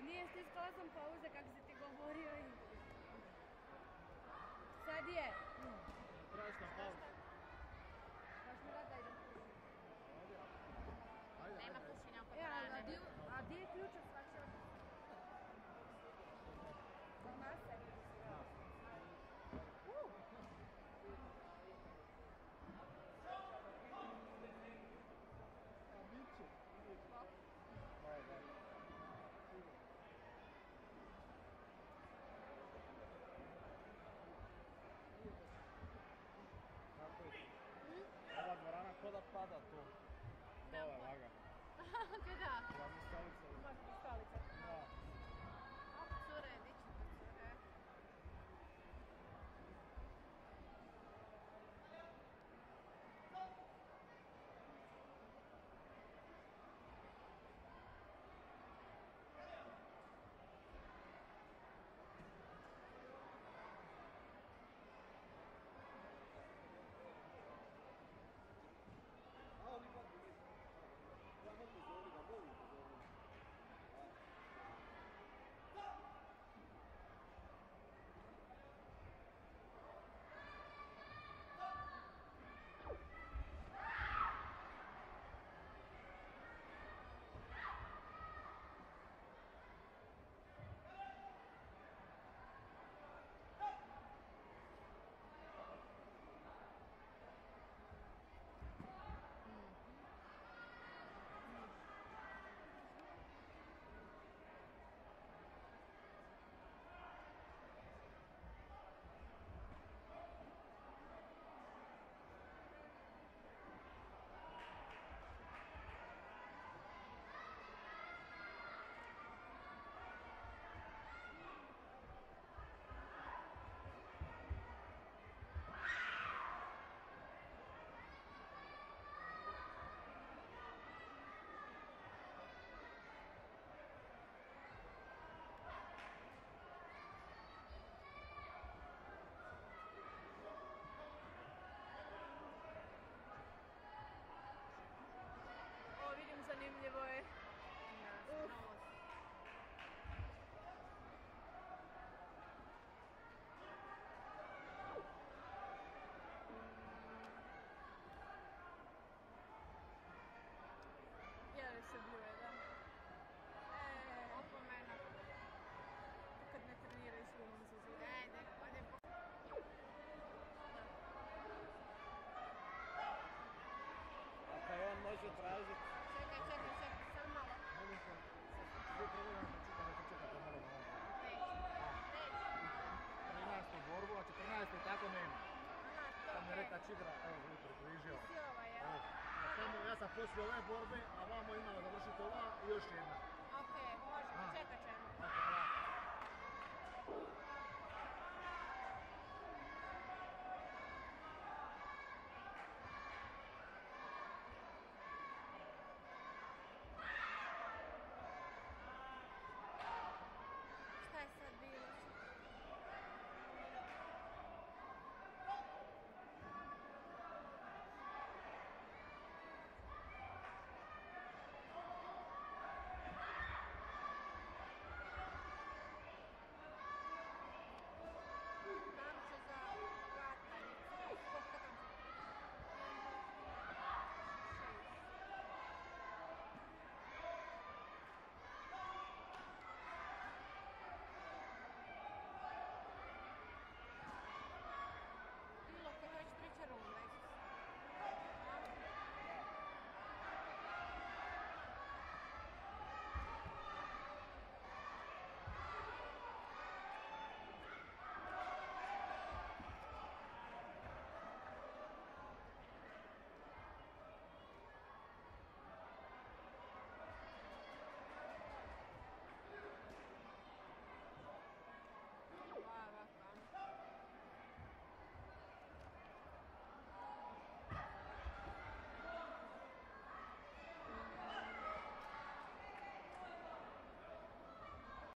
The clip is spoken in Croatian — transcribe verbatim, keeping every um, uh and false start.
nije stiskala sam pauze kako si ti govorio i... Sad je. Strašna pauza. Baš mi rada idem pušiti. Ajde, Nema ajde. pušenja oko E, dvorane. a di, a di je ključak svači od... Za mase? Uh! A bit će. Bok. Daj, daj. Kako je? Ova dvorana ko da pada tu. Dole laga. Kada? Ja mi stolica. Može biti stolica. Da. Oh, cure, di ćete cure? A oni kako mi? Ja mogu zori ga, mogu zori. O, vidim, zanimljivo je. Uf. Jeli se bljuje, da. E, Opomena. kad ne treniraju s umom se zove. Ajde, ode po... A kaj on može tražiti? Čekaj, čekaj, čekaj, sam malo. Mogu se... Gdje pregledam da čekam da čekate malo na ovo. Neću. Neću. trinaestu borbu, a četrnaeste tako nema. Aha, to Sam mi je. reka čigra, evo vi približio. Si ova, jel? Evo, samo ja sam poslije ove borbe, a vamo imala završiti ova i još jedna.